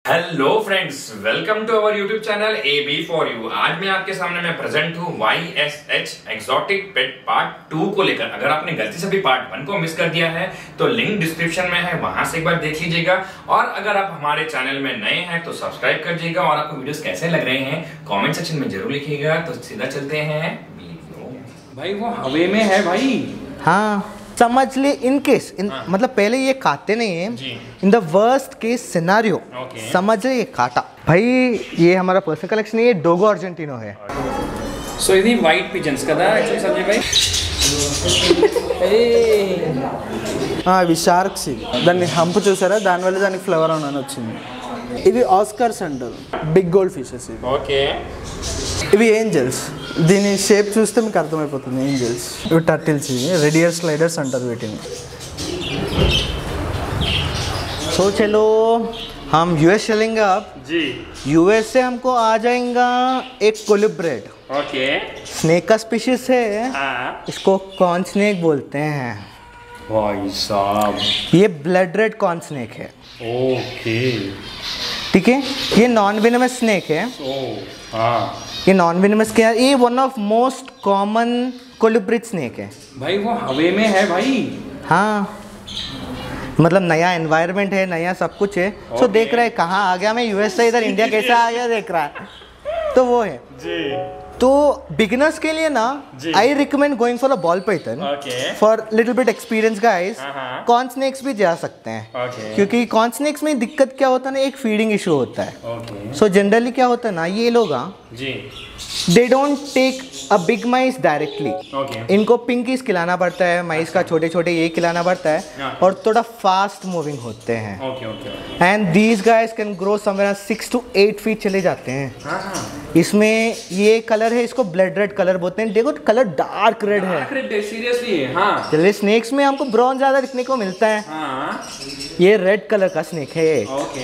Hello friends, welcome to our YouTube channel AB4U। आज मैं आपके सामने मैं प्रेजेंट हूँ YSH एक्सोटिक पेट पार्ट 2 को लेकर। अगर आपने गलती से भी पार्ट 1 को मिस कर दिया है तो लिंक डिस्क्रिप्शन में है, वहां से एक बार देख लीजिएगा। और अगर आप हमारे चैनल में नए हैं तो सब्सक्राइब कर दीजिएगा और आपको वीडियोस कैसे लग रहे हैं कॉमेंट सेक्शन में जरूर लिखिएगा। तो सीधा चलते हैं वीडियो। भाई वो हवे में है भाई। हाँ समझ ले, इन केस मतलब पहले ये खाते नहीं है, in the worst case scenario समझ ले ये काटा। भाई ये हमारा पर्सनल कलेक्शन है, ये डोगो अर्जेंटिनो है। సో ఇది వైట్ పిజన్స్ కదా యాక్చువల్లీ సంజయ్ భాయ్. ఇవి షార్క్స్. దాన్ని హంప్ చూసారా, దానివల్ల దానికి ఫ్లవర్ అని వచ్చింది. ఇవి ఆస్కర్స్ అంటారు, బిగ్ గోల్డ్ ఫిషెస్. ఇవి ఓకే. ఇవి ఏంజల్స్. దీని షేప్ చూస్తే మీకు అర్థమైపోతుంది ఏంజల్స్. ఇవి టర్టిల్స్, ఇవి రెడ్ ఇయర్ స్లైడర్స్ అంటారు వీటిని. तो चलो हम यूएस चलेंगे अब जी. यूएस से हमको आ जाएगा एक कोलिब्रेट। ओके. स्नेक का स्पीशीज है, इसको कॉर्न स्नेक बोलते हैं। भाई साहब ये ब्लड रेड कॉर्न स्नेक है। ओके. ठीक है, ये नॉन वेनमस स्नेक है। ये नॉन वेनमस क्या, ये one of most common colubrid snake है। भाई वो हवे में है भाई. हाँ मतलब नया एनवायरनमेंट है, नया सब कुछ है। सो देख रहा है कहाँ आ गया मैं, यूएस से इधर इंडिया कैसे आ गया देख रहा है। तो वो है जी. तो बिगिनर्स के लिए ना I recommend going for a ball python. For little bit experience guys corn snakes भी जा सकते हैं। क्योंकि कॉर्न स्नेक्स में दिक्कत क्या होता है ना, एक फीडिंग इशू होता है। सो जनरली क्या होता है ना, ये लोग they don't take a big mice directly. इनको पिंकीज खिलाना पड़ता है, माइस का छोटे छोटे ये खिलाना पड़ता है और थोड़ा फास्ट मूविंग होते हैं। And these guys can grow somewhere 6 to 8 feet चले जाते हैं। इसमें ये कलर है, इसको ब्लड रेड कलर बोलते हैं। देखो कलर डार्क रेड है, सीरियसली है. हाँ. चलिए स्नेक्स में हमको ब्राउन ज्यादा दिखने को मिलता है। ये रेड कलर का स्नेक है। ओके.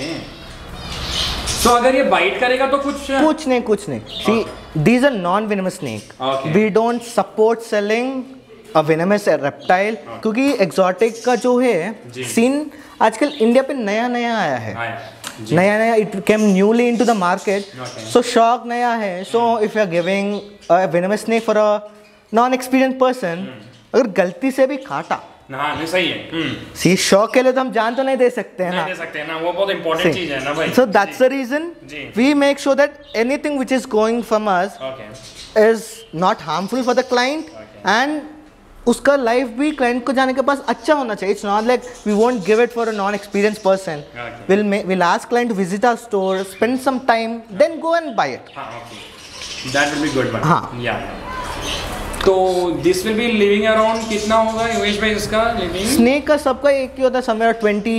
तो अगर ये बाइट करेगा तो कुछ नहीं see these are non venomous snake. We don't support selling a venomous reptile, क्योंकि एक्सोटिक का जो है सीन आजकल इंडिया पे नया नया आया है। नया it came newly into the market. So shock नया है। So if you are giving a venomous snake for a non experience person, अगर गलती से भी काटा नहीं सही है। सी शॉक के लिए तो हम जान तो नहीं दे सकते हैं ना, वो बहुत इंपॉर्टेंट चीज है ना भाई. So that's the reason we make sure that anything which is going from us is not harmful for the client and उसका लाइफ भी क्लाइंट को जाने के पास अच्छा होना चाहिए। It's not like we won't give it for a non experience person. Will ask client to visit our store, spend some time, then go and buy it. That will be good. हाँ या तो this will be living around कितना होगा योगेश भाई इसका living? Snake का सबका एक ही होता है, समवेयर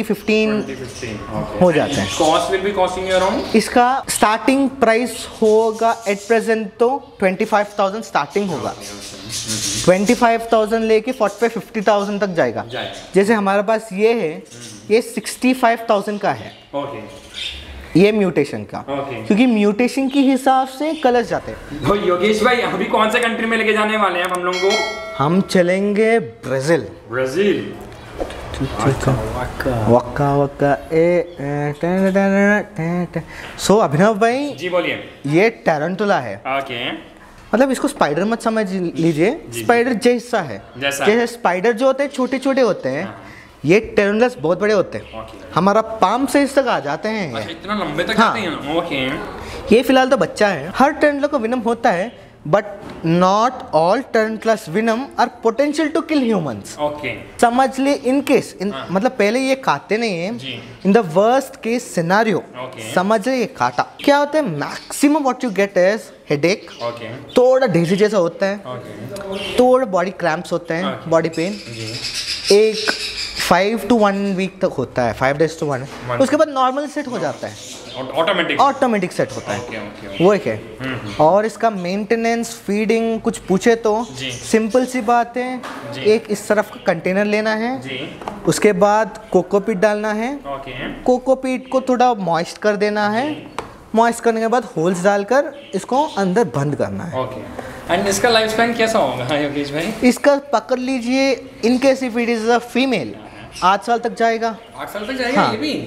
20-15 हो जाते हैं। Cost will be costing around? इसका स्टार्टिंग प्राइस होगा एट प्रेजेंट तो 25,000 स्टार्टिंग होगा। 25,000 लेके 40,000-50,000 तक जाएगा। जैसे हमारे पास ये है, ये 65,000 का है। ये म्यूटेशन का, क्योंकि म्यूटेशन के हिसाब से कलर जाते हैं। योगेश भाई अभी कौन से कंट्री में लेके जाने वाले हैं हम लोग को? हम चलेंगे ब्राजील। वक्का वक्का सो अभिनव भाई जी बोलिए. ये टैरेंटुला है। मतलब इसको स्पाइडर मत समझ लीजिए, स्पाइडर जैसा है। जैसे स्पाइडर जो होते हैं छोटे छोटे होते हैं, ये टेरेंटुलास बहुत बड़े होते हैं। हमारा पाम साइज तक आ जाते हैं। अच्छा, इतना लंबे तक जाते हैं? ओके. ये फिलहाल तो बच्चा है। हर टेरेंटुला को विनम होता है, but not all tarantulas venom are potential to kill humans. Okay. समझ ले, इन केस मतलब पहले ये खाते नहीं है, in the worst case scenario समझ ले ये काटा। क्या होता है, maximum what you get is headache, थोड़ा डेजी जैसा होता है, थोड़ा बॉडी क्रैम्प्स होते हैं, बॉडी पेन। एक 5 to 1 वीक तक होता है, 5 days to 1। उसके बाद नॉर्मल सेट हो जाता है, ऑटोमेटिक सेट होता है। वो एक है। और इसका मेंटेनेंस, फीडिंग कुछ पूछे तो सिंपल सी बात है, एक इस तरफ का कंटेनर लेना है, उसके बाद कोकोपीट डालना है, कोकोपीट को थोड़ा मॉइस्ट कर देना है, मॉइस्ट करने के बाद होल्स डालकर इसको अंदर बंद करना है। एंड इसका लाइफ स्पैन कैसा होगा योगेश भाई? इसका पकड़ लीजिए, in case if it is a female 8 साल तक जाएगा। 8 साल तक जाएगा? हाँ। ये भी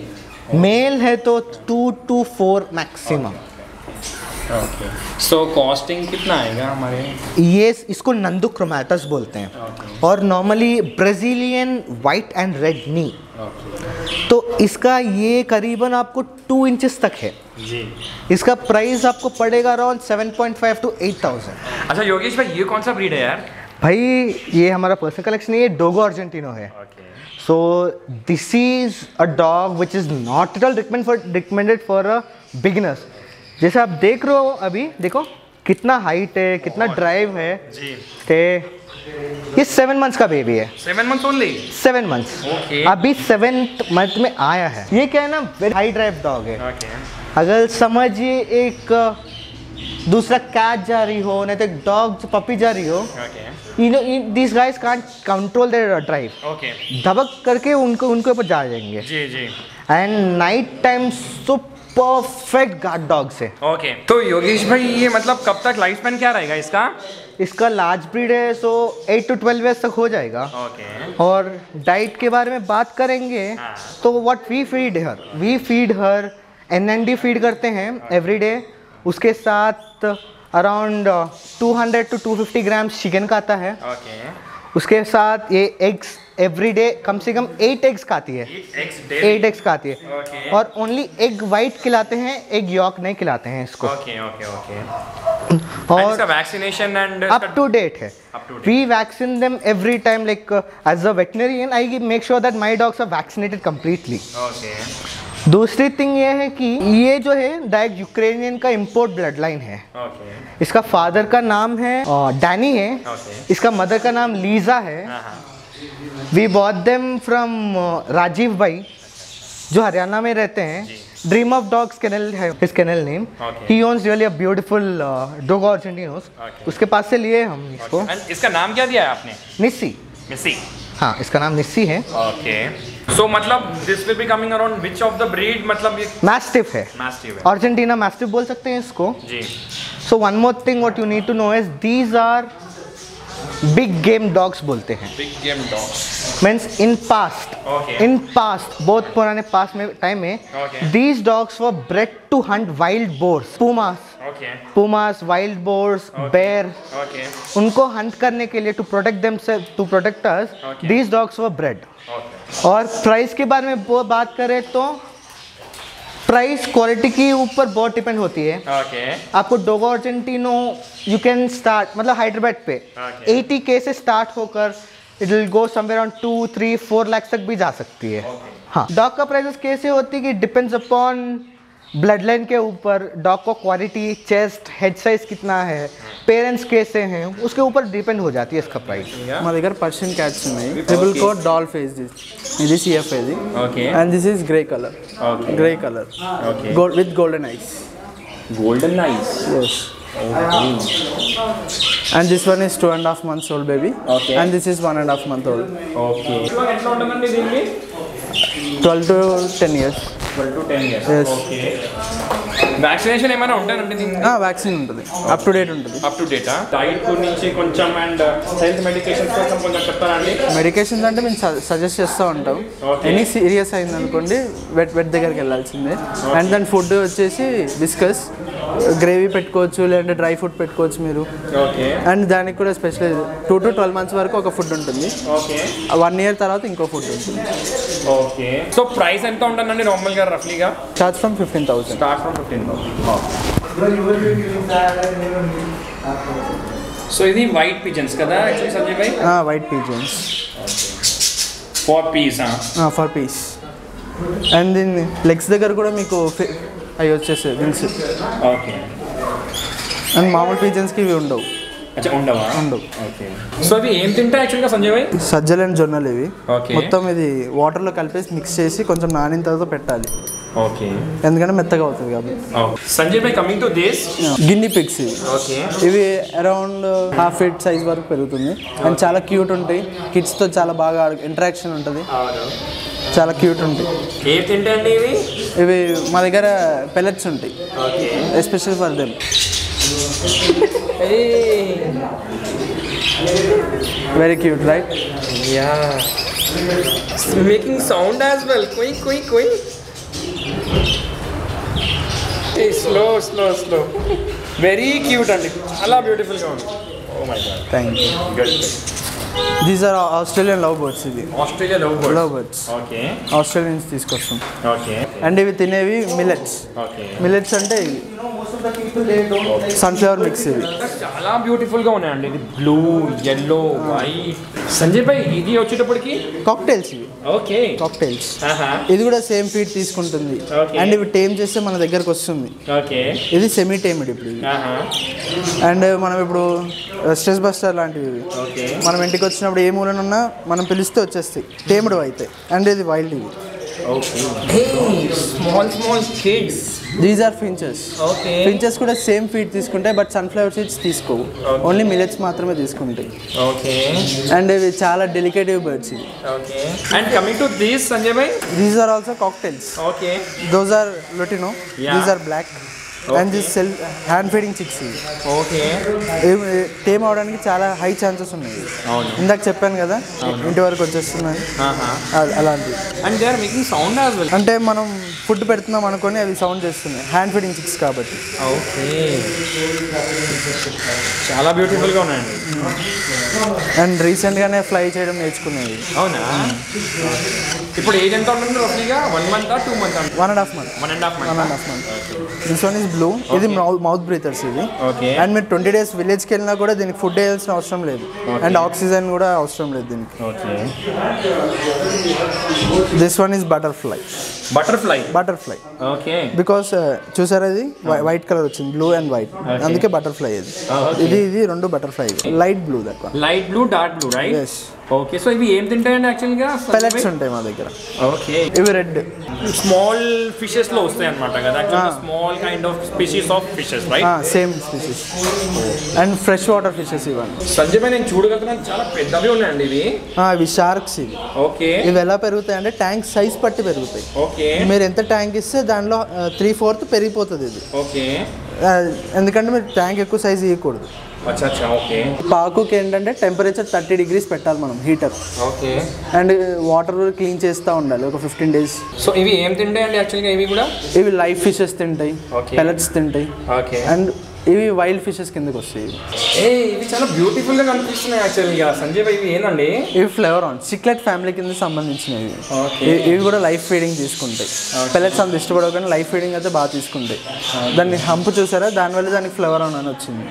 मेल है तो 2 to 4 maximum. Okay, so costing कितना आएगा हमारे? ये इसको नंदू क्रोमैटस बोलते हैं और normally Brazilian white and red knee. तो इसका ये करीबन आपको 2 इंचेस तक है जी। इसका प्राइस आपको पड़ेगा अराउंड 7.5 to 8,000। अच्छा योगेश भाई, ये कौन सा ब्रीड है यार? भाई ये हमारा पर्सनल कलेक्शन है, ये डोगो अर्जेंटिनो है। So this is a dog which is not at all recommended for a beginners. जैसे आप देख रहे हो अभी, देखो कितना हाइट है, कितना ड्राइव है जी। ये 7 मंथ्स का बेबी है। 7 months ओनली? 7 मंथ्स। अभी 7th मंथ में आया है। ये क्या है ना, वेरी हाई ड्राइव डॉग है। अगर समझिए एक दूसरा कैट जा रही हो, नहीं तो एक डॉग पपी जा रही हो, these guys can't control their drive. दबक करके उनके ऊपर जा जाएंगे। जी जी। And night time so perfect guard dogs है। ओके, तो योगेश भाई ये मतलब कब तक लाइफ स्पैन क्या रहेगा इसका? इसका लार्ज ब्रीड है, सो 8 to 12 years तक हो जाएगा। और डाइट के बारे में बात करेंगे तो what we feed her NND feed करते हैं एवरी डे। उसके साथ अराउंड 200 to 250 ग्राम्स चिकन खाता है। उसके साथ ये एग्स एवरी डे कम से कम 8 एग्स खाती है। 8 एग्स खाती है और ओनली एग वाइट खिलाते हैं, एग यॉक नहीं खिलाते हैं इसको। और इसका vaccination and up to date है। We vaccine them every time, like as a veterinarian I make sure that my dogs are vaccinated completely. दूसरी थिंग ये है कि ये जो है डायरेक्ट यूक्रेनियन का इंपोर्ट ब्लड लाइन है। इसका फादर का नाम है डैनी है। इसका मदर का नाम लीजा है। We bought them from Rajeev भाई जो हरियाणा में रहते हैं। ड्रीम ऑफ डॉग्स केनल है his kennel name. He owns really a beautiful dog Argentinos. उसके पास से लिए हम इसको। इसका नाम क्या दिया है आपने? निस्सी। निस्सी, हाँ इसका नाम निस्सी है। सो मतलब this will be coming around which of the breed? मतलब ये मैस्टिफ है। अर्जेंटीना मैस्टिफ बोल सकते हैं इसको जी। So one more thing what you need to know is these are big game dogs बोलते हैं। Big game dogs means in past बहुत पुराने पास्ट में टाइम में these dogs were bred to hunt wild boars, pumas, wild boars, bear. उनको hunt करने के लिए to protect us these dogs were bred. और प्राइस के बारे में बात करें तो प्राइस क्वालिटी के ऊपर बहुत डिपेंड होती है। आपको Dogo Argentino you can start, मतलब हैदराबाद पे 80K से स्टार्ट होकर it will go somewhere on 2, 3, 4 lakh तक भी जा सकती है। हाँ, डॉग का प्राइस कैसे होती है कि डिपेंड्स अपॉन ब्लड लाइन के ऊपर, डॉग को क्वालिटी, चेस्ट, हेड साइज कितना है, पेरेंट्स कैसे हैं, उसके ऊपर डिपेंड हो जाती है इसका प्राइस। మా దగ్గర పర్షియన్ క్యాట్స్ ఉన్నాయి. ట్రిపుల్ కోట్ డాల్ ఫేస్ ఇది CF ఇది. Okay. And this is grey colour. Okay. Grey colour. Okay. Gold with golden eyes. Golden eyes. yes. Okay. And this one is 2.5 months old baby. Okay. And this is 1.5 month old. Okay. ఎట్లా ఉంటుందండి దీనికి? 12 to 10 years. 12 to 10 years. Yes. Okay. Vaccination ఏమైనా ఉంటాయండి దీనికి? Vaccine ఉంటుంది, up to date ఉంటుంది. Up to date? Diet గురించి కొంచెం అండ్ హెల్త్ మెడికేషన్స్ కోసం కొంచెం చెప్తారా అండి? మెడికేషన్స్ అంటే మేము సజెస్ట్ చేస్తూ ఉంటాం. ఎనీ సీరియస్ అయింది అనుకోండి వెట్ దగ్గరికి వెళ్ళాల్సిందే. అండ్ దాని ఫుడ్ వచ్చేసి బిస్కస్, గ్రేవీ పెట్టుకోవచ్చు, లేదంటే డ్రై ఫుడ్ పెట్టుకోవచ్చు మీరు. అండ్ దానికి కూడా స్పెషల్ 2 to 12 months వరకు ఒక ఫుడ్ ఉంటుంది. 1 year తర్వాత ఇంకో ఫుడ్ ఉంటుంది. ఓకే. సో ప్రైస్ ఎంత ఉంటుందండి నార్మల్గా రఫ్లీగా? Start from 15,000. Start from 15,000. So ఇది వైట్ పిజన్స్ కదా యాక్చువల్లీ సంజయ్ భాయ్? White pigeons per piece. Per piece. And దీని లెగ్స్ దగ్గర కూడా మీకు అవి వచ్చేసాయి వింగ్స్. ఓకే. అండ్ మామూలు పిజన్స్కి ఇవి ఉండవు. ఉండవా? ఉండవు. ఓకే. సో ఇవి ఏం తింటాయి యాక్చువల్గా సంజయ్ భాయ్? సజ్జలు అండ్ జొన్నలు ఇవి. మొత్తం ఇది వాటర్లో కలిపేసి మిక్స్ చేసి కొంచెం నానిన తర్వాత పెట్టాలి. ఓకే. ఎందుకంటే మెత్తగా అవుతుంది కాబట్టి. సంజయ్ భాయ్ coming to this guinea pigs ఇవి. ఓకే. ఇవి అరౌండ్ 1/2 feet సైజ్ వరకు పెరుగుతుంది. అండ్ చాలా క్యూట్ ఉంటాయి. కిడ్స్తో చాలా బాగా ఇంటరాక్షన్ ఉంటుంది. చాలా క్యూట్ ఉంటాయి. ఏం తింటాయండి ఇవి? ఇవి మా దగ్గర పెల్లెట్స్ ఉంటాయి, special for them. Very cute right? Yeah. Making sound as well. కొయ్ కొయ్ కొయ్. Slow slow slow, very cute అండి, చాలా బ్యూటిఫుల్గా ఉంది. Oh my god, thank you. Good. These are Australian love birds. ఇది Australia love birds. Okay. Australians తీసుకొస్తాం. Okay. And ఇవి తినేవి మిల్లెట్స్. ఓకే. మిల్లెట్స్ అంటే సన్ఫ్లవర్ మిక్స్. ఇవి చాలా బ్యూటిఫుల్గా ఉన్నాయండి. ఇది బ్లూ, ఎల్లో, వైట్. సంజయ్ భాయ్, ఇది వచ్చేటప్పటికి కాక్టైల్స్. ఇవి ఓకే, కాక్టైల్స్. ఇది కూడా సేమ్ ఫీడ్ తీసుకుంటుంది. అండ్ ఇవి టేమ్ చేస్తే మన దగ్గరకు వస్తుంది. ఓకే. ఇది సెమీ టేమ్డ్ ఇప్పుడు. అండ్ మనం ఇప్పుడు స్ట్రెస్ బస్టర్ లాంటివి. మనం ఇంటికి వచ్చినప్పుడు ఏ మూలనున్నా మనం పిలిస్తే వచ్చేస్తాయి, టేమ్డ్ అయితే. అండ్ ఇది వైల్డ్. ఇవి small kids. These are finches. Finches కూడా సేమ్ ఫీడ్ తీసుకుంటాయి, బట్ సన్ఫ్లవర్ సీడ్స్ తీసుకోవు, ఓన్లీ మిల్లెట్స్ మాత్రమే తీసుకుంటాయి. ఓకే. అండ్ ఇవి చాలా డెలికేటివ్ బర్డ్స్. ఇవి. Okay. And coming to these Sanjay bhai, these are also cocktails. Okay. Those are lutino. These are black. And this hand feeding chicks. Okay. Tame అవడానికి చాలా high chances ఉన్నాయి. ఇందాక చెప్పాను కదా ఇంటి వరకు వచ్చేస్తున్నాయి అలాంటివి. And they are making sound as well. అంటే మనం ఫుడ్ పెడుతున్నాం అనుకొని అవి సౌండ్ చేస్తున్నాయి, హ్యాండ్ ఫీడింగ్ చిక్స్ కాబట్టి. ఓకే. చాలా బ్యూటిఫుల్గా ఉన్నాయండి. అండ్ రీసెంట్గానే ఫ్లై చేయడం నేర్చుకునేవి. అవునా? ఇప్పుడు ఏజ్ ఎంత ఉంటుంది రఫ్లీగా? 1 month 2 months? 1.5 months. 1.5 months. This one is blue. ఇది మౌత్ బ్రీతర్స్. ఇది. అండ్ మీరు 20 days విలేజ్కి వెళ్ళినా కూడా దీనికి ఫుడ్ వేయాల్సిన అవసరం లేదు. అండ్ ఆక్సిజన్ కూడా అవసరం లేదు దీనికి. This one is butterfly. Butterfly. Okay. Because చూసారా ఇది వైట్ కలర్ వచ్చింది, బ్లూ అండ్ వైట్, అందుకే బటర్ఫ్లై. ఇది రెండు butterfly. Light blue, that one. Light blue, dark blue, right? yes. Okay. So ఇవి ఏం తింటాయండి యాక్చువల్గా? పెలెట్స్ ఉంటాయి మా దగ్గర. ఓకే. ఇవి రెడ్ స్మాల్ ఫిషెస్ లో వస్తాయి అన్నమాట కదా, small kind of species of fishes, right? Same species. And fresh water fishes ఇవన్నీ. సంజయ్ భాయ్, నేను చూడగలుగుతున్నాను, చాలా పెద్దవి ఉన్నాయండి ఇవి. ఇవి షార్క్స్. ఇవి. ఓకే. ఇవి ఎలా పెరుగుతాయి అంటే ట్యాంక్ సైజ్ పట్టి పెరుగుతాయి. ఓకే. మీరు ఎంత ట్యాంక్ ఇస్తే దానిలో 3/4 పెరిగిపోతుంది ఇది. ఓకే. ఎందుకంటే మీరు ట్యాంక్ ఎక్కువ సైజ్ ఇవ్వకూడదు. ఓకే. పాకుకి ఏంటంటే టెంపరేచర్ 30 degrees పెట్టాలి మనం, heater. Okay. And water clean చేస్తూ ఉండాలి ఒక 15 days. సో ఇవి ఏం తింటాయండి యాక్చువల్గా? ఇవి కూడా ఇవి లైవ్ ఫిషెస్ తింటాయి, పెలెట్స్ తింటాయి. ఓకే. అండ్ ఇవి వైల్డ్ ఫిషెస్ కిందకి వస్తాయి. ఇవి చాలా బ్యూటిఫుల్ గా కనిపిస్తున్నాయి యాక్చువల్గా. సంజయ్ భాయ్, ఇవి ఏంటండి? ఇవి ఫ్లేవరాన్ చిక్లెట్ ఫ్యామిలీ కింద సంబంధించినవి. ఇవి కూడా లైఫ్ ఫీడింగ్ తీసుకుంటాయి. పెలెట్స్ అంత ఇష్టపడవు, లైఫ్ ఫీడింగ్ అయితే బాగా తీసుకుంటాయి. దాన్ని హంప్ చూసారా, దానివల్ల దానికి ఫ్లేవరాన్ అని వచ్చింది.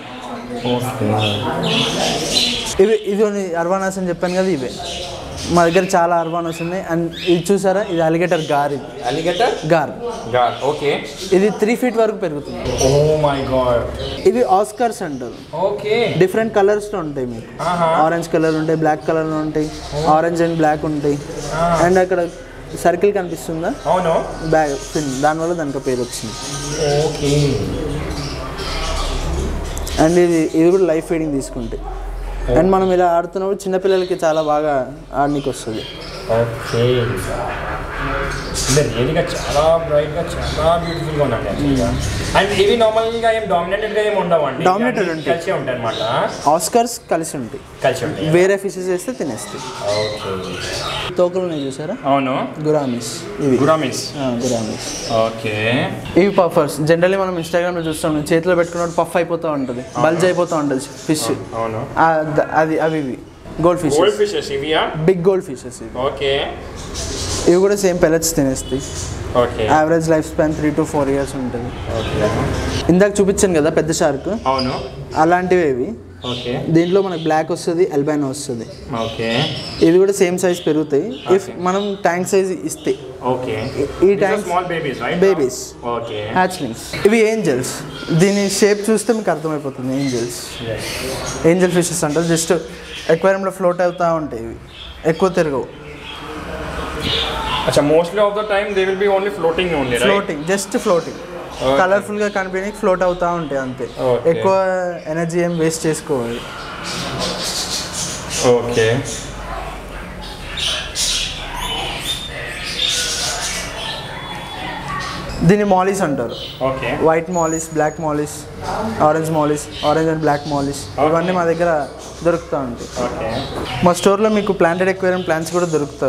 ఇది అర్వానాస్ అని చెప్పాను కదా, ఇవే మా దగ్గర చాలా అర్వానాస్ ఉన్నాయి. అండ్ ఇది చూసారా, ఇది అలిగేటర్ గార్. ఇది అలిగేటర్ గార్. ఓకే. ఇది 3 feet వరకు పెరుగుతుంది. Oh my God. ఇవి ఆస్కర్స్ అంటారు. ఓకే. డిఫరెంట్ కలర్స్ లో ఉంటాయి మీకు. ఆరెంజ్ కలర్ ఉంటాయి, బ్లాక్ కలర్ లో ఉంటాయి, ఆరెంజ్ అండ్ బ్లాక్ ఉంటాయి. అండ్ అక్కడ సర్కిల్ కనిపిస్తుందా? అవును. బ్యాగ్ పిన్, దానివల్ల దానికి పేరు వచ్చింది. ఓకే. అండ్ ఇది కూడా లైఫ్ ఫీడింగ్ తీసుకుంటే. అండ్ మనం ఇలా ఆడుతున్నప్పుడు చిన్నపిల్లలకి చాలా బాగా ఆడడానికి వస్తుంది. ఓకే. రియల్గా చాలా బ్రైట్గా, చాలా బ్యూటిఫుల్గా ఉందండి. అండ్ ఇవి నార్మల్గా ఏం డామినేటెడ్గా ఏమి ఉండవండి? డామినేటెడ్ ఉంటాయి, కలిసి ఉంటాయి అన్నమాట. ఆస్కర్స్ కలిసి ఉంటాయి. వేరే ఫిషెస్ వేస్తే తినేస్తాయి. ఓకే. తోకలు ఉన్నాయి చూసారా? అవును. గురామిస్. ఇవి గురామిస్. ఓకే. ఇవి పఫర్స్. జనరల్లీ మనం ఇన్స్టాగ్రామ్లో చూస్తాం, చేతిలో పెట్టుకున్నప్పుడు పఫ్ అయిపోతూ ఉంటుంది, బల్జ్ అయిపోతూ ఉంటుంది ఫిష్. అవును. అవి gold fishes. Big gold fishes. Okay. ఇవి కూడా సేమ్ పెలెట్స్ తినేస్తాయి. Okay. Average life span 3 to 4 years ఉంటుంది. ఇందాక చూపించాను కదా పెద్ద షార్క్, అవును, అలాంటివి ఇవి. ఓకే. దీంట్లో మనకి బ్లాక్ వస్తుంది, అల్బైనో వస్తుంది. ఓకే. ఇవి కూడా సేమ్ సైజ్ పెరుగుతాయి ఇఫ్ మనం ట్యాంక్ సైజ్ ఇస్తే. ఓకే. ఈ ట్యాంక్ బేబీస్, హ్యాచ్లింగ్స్. ఇవి ఏంజల్స్. దీని షేప్ చూస్తే మీకు అర్థమైపోతుంది. ఏంజల్ ఫిషెస్ అంటారు. జస్ట్ ఎక్వేరియంలో ఫ్లోట్ అవుతూ ఉంటాయి. ఇవి ఎక్కువ తిరగవు. అచ్చా, mostly of the time they will be only floating, just floating. కలర్ఫుల్గా కనిపించడానికి ఫ్లోట్ అవుతూ ఉంటాయి అంతే. ఎక్కువ ఎనర్జీ ఏం వేస్ట్ చేసుకోవాలి. ఓకే. దీన్ని మాలీస్ అంటారు. Okay. White mollies, black mollies, orange and black mollies, ఇవన్నీ మా దగ్గర దొరుకుతూ ఉంటాయి. ఓకే. మా స్టోర్లో మీకు ప్లాంటెడ్ ఎక్వేరియం ప్లాంట్స్ కూడా దొరుకుతాయి.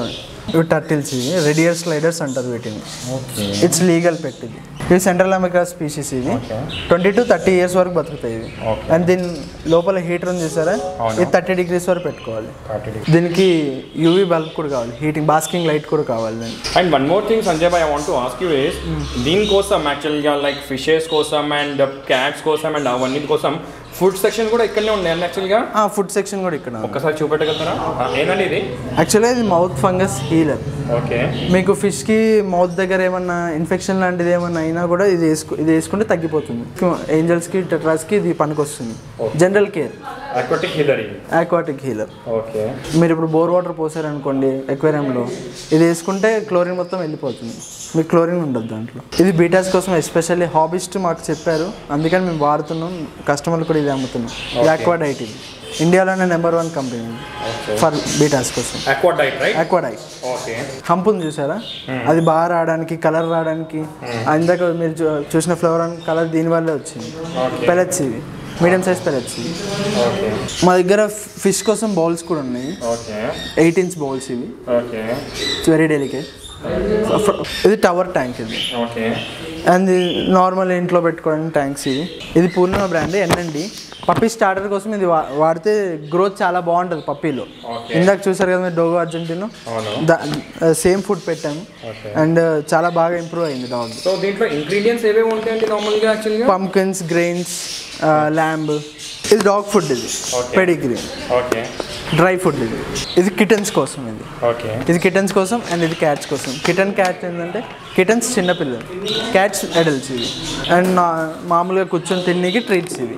ఇవి టర్టిల్స్, ఇవి రెడ్ ఇయర్ స్లైడర్స్ అంటారు వీటిని. ఇట్స్ లీగల్ పెట్ ఇది. ఇది సెంట్రల్ అమెరికా స్పీషీస్. ఇది 20 to 30 years వరకు బతుకుతాయి ఇది. అండ్ దీని లోపల హీటర్ ఉంది చూసారా, ఇది 30 degrees వరకు పెట్టుకోవాలి. దీనికి యూవీ బల్బ్ కూడా కావాలి, హీటింగ్ బాస్కింగ్ లైట్ కూడా కావాలి. And one more thing Sanjay bhai, I want to ask you is, దీనికోసం యాక్చువల్గా లైక్ ఫిషెస్ కోసం అండ్ క్యాట్స్ కోసం అండ్ అవన్నీ కోసం ఫుడ్ సెక్షన్ కూడా ఇక్కడనే ఉంది అండి యాక్చువల్గా. ఫుడ్ సెక్షన్ కూడా ఇక్కడ. ఒక్కసారి చూపెట్టగలుగుతారా ఏంటండి ఇది? యాక్చువల్గా ఇది మౌత్ ఫంగస్ హీలర్. ఓకే. మీకు ఫిష్కి మౌత్ దగ్గర ఏమన్నా ఇన్ఫెక్షన్ లాంటిది ఏమన్నా అయినా కూడా ఇది వేసుకుంటే తగ్గిపోతుంది. ఏంజల్స్కి టెట్రాస్కి ఇది పనికొస్తుంది. General care aquatic healer. Okay. మీరు ఇప్పుడు బోర్ వాటర్ పోసారనుకోండి ఎక్వేరియంలో, ఇది వేసుకుంటే క్లోరిన్ మొత్తం వెళ్ళిపోతుంది, మీకు క్లోరిన్ ఉండదు దాంట్లో. ఇది బీటాస్ కోసం ఎస్పెషల్లీ హాబిస్ట్ మాకు చెప్పారు, అందుకని మేము వాడుతున్నాం, కస్టమర్లు కూడా ఇది అమ్ముతున్నాం. ఇది ఆక్వాడైట్, ఇది ఇండియాలోనే నెంబర్ 1 కంపెనీ ఫర్ బీటాస్ కోసం. ఆక్వాడైట్. హంప్ ఉంది చూసారా, అది బాగా రావడానికి, కలర్ రావడానికి, ఇందాక మీరు చూసిన ఫ్లవర్ అండ్ కలర్ దీని వల్లే వచ్చింది. పెలెట్స్ ఇవి, మీడియం సైజ్ పెలెట్స్. మా దగ్గర ఫిష్ కోసం బౌల్స్ కూడా ఉన్నాయి, 8 inch బౌల్స్ ఇవి. It's very delicate. ఇది టవర్ ట్యాంక్ ఇది. అండ్ నార్మల్ ఇంట్లో పెట్టుకోవడానికి ట్యాంక్స్ ఇవి. ఇది Purnima brand NMD. Puppy starter కోసం ఇది వాడితే గ్రోత్ చాలా బాగుంటుంది పప్పీలో. ఇందాక చూసారు కదా మీరు డోగో అర్జెంటీనో, సేమ్ ఫుడ్ పెట్టాము అండ్ చాలా బాగా ఇంప్రూవ్ అయింది డాగ్. సో దీంట్లో ఇంగ్రీడియంట్స్ ఏవేవి ఉంటాయండి నార్మల్గా యాక్చువల్గా? Pumpkins, grains, lamb. ఇది డాగ్ ఫుడ్, ఇది పెడిగ్రీ. ఓకే. డ్రై ఫుడ్ ఇది. ఇది కిటన్స్ కోసం ఇది. ఓకే. ఇది కిటన్స్ కోసం అండ్ ఇది క్యాట్స్ కోసం. కిటన్ క్యాట్ ఏంటంటే కిటన్స్ చిన్నపిల్లలు, క్యాట్స్ అడల్ట్స్ ఇవి. అండ్ మామూలుగా కూర్చొని తిన్నీకి ట్రీట్స్ ఇవి.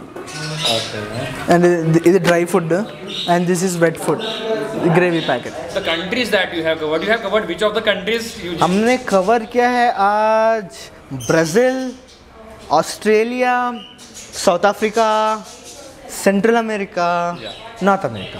అండ్ ఇది dry food and this is wet food, gravy packet. The countries that you have covered, which of the countries you? हमने कवर किया है आज Brazil, Australia, South Africa, Central America, North America.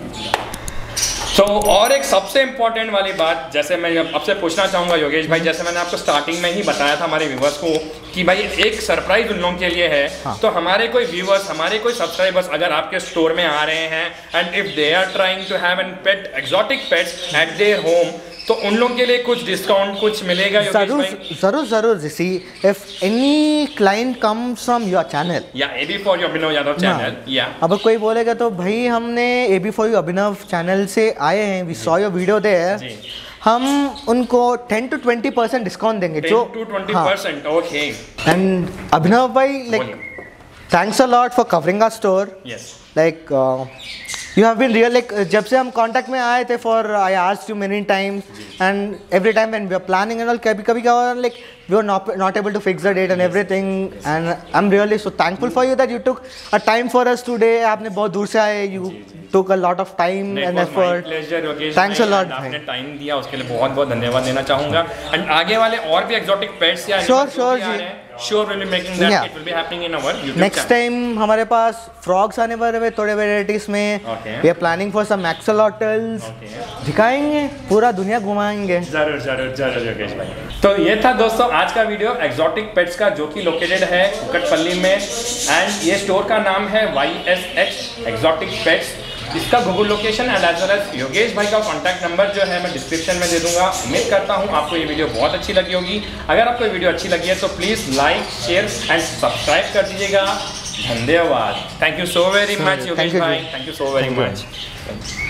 तो और एक सबसे इम्पोर्टेंट वाली बात, जैसे मैं आपसे पूछना चाहूँगा योगेश भाई, जैसे मैंने आपको स्टार्टिंग में ही बताया था हमारे व्यूवर्स को कि भाई एक सरप्राइज उन लोगों के लिए है. हाँ. तो हमारे कोई व्यूवर्स, हमारे कोई सब्सक्राइबर्स अगर आपके स्टोर में आ रहे हैं and if they are trying to have an pet, exotic pets at their home, तो उन लोगों के लिए कुछ डिस्काउंट कुछ मिलेगा? जरूर Rishi. If any client comes from your channel या AB for you Abhinav Yadav channel, या अब कोई बोलेगा तो भाई हमने AB for you Abhinav channel से आए हैं, we saw your video there, हम उनको 10 to 20% डिस्काउंट देंगे. 10 to 20%. Okay. And Abhinav bhai, like thanks a lot for covering our store. Yes. Like you have been real, like जब से हम कांटेक्ट में आए थे, for I asked you many times and every time when we are planning and all, कभी क्या हुआ, like we were not able to fix the date and everything, and I'm really so thankful for you that you took a time for us today. आपने बहुत दूर से आए, you took a lot of time and effort. Thanks a lot. आपने time दिया उसके लिए बहुत बहुत धन्यवाद देना चाहूँगा. एंड आगे वाले और भी एक्सोटिक पेट्स या sure ji, sure we'll be making that. It will be happening in our YouTube next time. हमारे पास फ्रॉग्स आने वाले हैं थोड़े वेराइटीज में. We are planning for some axolotls. दिखाएंगे, पूरा दुनिया घुमाएंगे. जरूर योगेश भाई. तो ये था दोस्तों आज का वीडियो एक्सोटिक पेट्स का, जो कि लोकेटेड है कुकटपल्ली में. एंड ये स्टोर का नाम है YSH एक्सोटिक पेट्स. इसका Google location and as well as Yogesh bhai का कॉन्टैक्ट नंबर जो है मैं डिस्क्रिप्शन में दे दूंगा. उम्मीद करता हूँ आपको ये वीडियो बहुत अच्छी लगी होगी. अगर आपको ये वीडियो अच्छी लगी है तो please like, share and subscribe कर दीजिएगा. धन्यवाद. Thank you so very much Yogesh bhai. Thank you so very much.